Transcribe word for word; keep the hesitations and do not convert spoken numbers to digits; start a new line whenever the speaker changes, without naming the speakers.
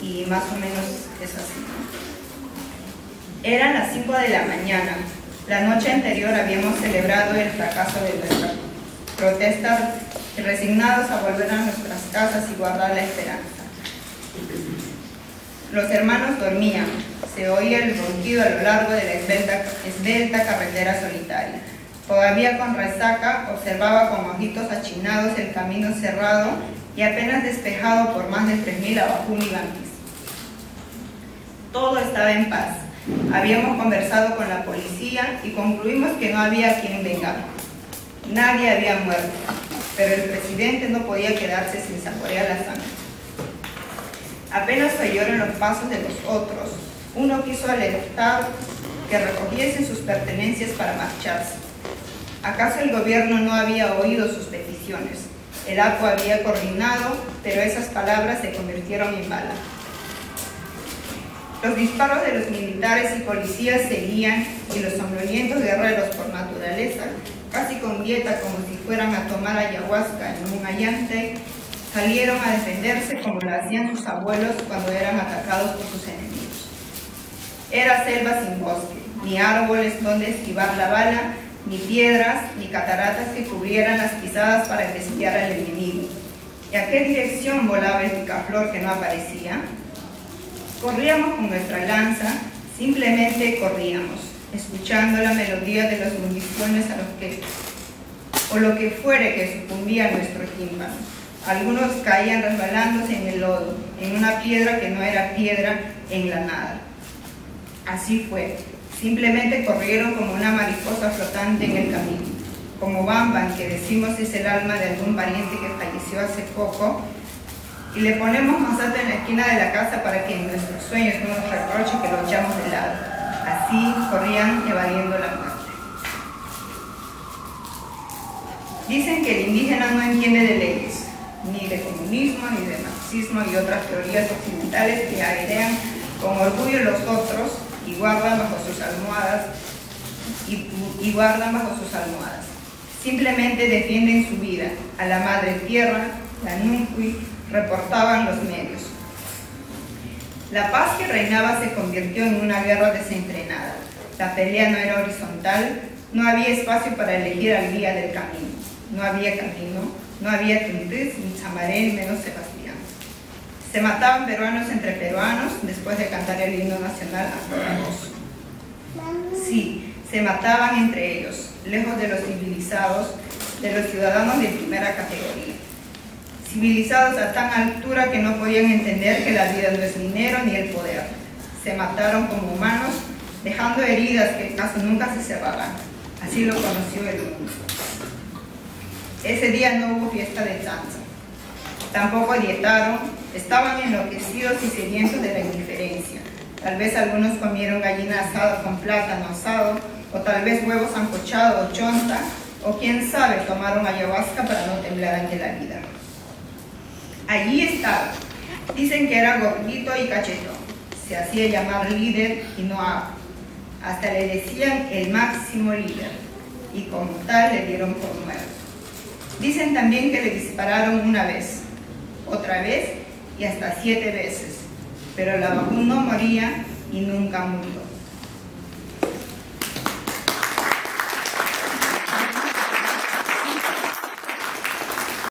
y más o menos es así, ¿no? Eran las cinco de la mañana. La noche anterior habíamos celebrado el fracaso de nuestra protesta, resignados a volver a nuestras casas y guardar la esperanza. Los hermanos dormían. Se oía el ronquido a lo largo de la esbelta, esbelta carretera solitaria. Todavía con resaca, observaba con ojitos achinados el camino cerrado y apenas despejado por más de tres mil abajuligantes. Todo estaba en paz. Habíamos conversado con la policía y concluimos que no había quien venga. Nadie había muerto, pero el presidente no podía quedarse sin saborear la sangre. Apenas oyeron los pasos de los otros, uno quiso alertar que recogiesen sus pertenencias para marcharse. ¿Acaso el gobierno no había oído sus peticiones? El A P O había coordinado, pero esas palabras se convirtieron en bala. Los disparos de los militares y policías seguían y los somnolientos guerreros por naturaleza, casi con dieta como si fueran a tomar ayahuasca en un allante, salieron a defenderse como lo hacían sus abuelos cuando eran atacados por sus enemigos. Era selva sin bosque, ni árboles donde esquivar la bala, ni piedras, ni cataratas que cubrieran las pisadas para desviar al enemigo. ¿Y a qué dirección volaba el picaflor que no aparecía? Corríamos con nuestra lanza, simplemente corríamos, escuchando la melodía de las municiones a los que, o lo que fuere que sucumbía a nuestro tímpano. Algunos caían resbalándose en el lodo, en una piedra que no era piedra, en la nada. Así fue. Simplemente corrieron como una mariposa flotante en el camino. Como Bamban, que decimos es el alma de algún pariente que falleció hace poco, y le ponemos masato en la esquina de la casa para que en nuestros sueños no nos reproche que lo echamos de lado. Así corrían evadiendo la muerte. Dicen que el indígena no entiende de leyes, ni de comunismo, ni de marxismo y otras teorías occidentales que airean con orgullo los otros y guardan bajo sus almohadas y, y guardan bajo sus almohadas. Simplemente defienden su vida. A la madre tierra, la Nunqui, reportaban los medios. La paz que reinaba se convirtió en una guerra desenfrenada. La pelea no era horizontal, no había espacio para elegir al guía del camino. No había camino, no había Tuntis, ni Chamaré, ni menos Sebastián. Se mataban peruanos entre peruanos después de cantar el himno nacional a toda voz. Sí, se mataban entre ellos, lejos de los civilizados, de los ciudadanos de primera categoría. Civilizados a tan altura que no podían entender que la vida no es dinero ni el poder. Se mataron como humanos, dejando heridas que casi nunca se cerrarán. Así lo conoció el mundo. Ese día no hubo fiesta de chanza. Tampoco dietaron, estaban enloquecidos y sedientos de la indiferencia. Tal vez algunos comieron gallina asada con plátano asado, o tal vez huevos sancochado o chonta, o quién sabe, tomaron ayahuasca para no temblar ante la vida. Allí estaba. Dicen que era gordito y cachetón. Se hacía llamar líder y no A. Hasta le decían el máximo líder. Y como tal le dieron por muerto. Dicen también que le dispararon una vez, otra vez y hasta siete veces. Pero la Bajú no moría y nunca murió.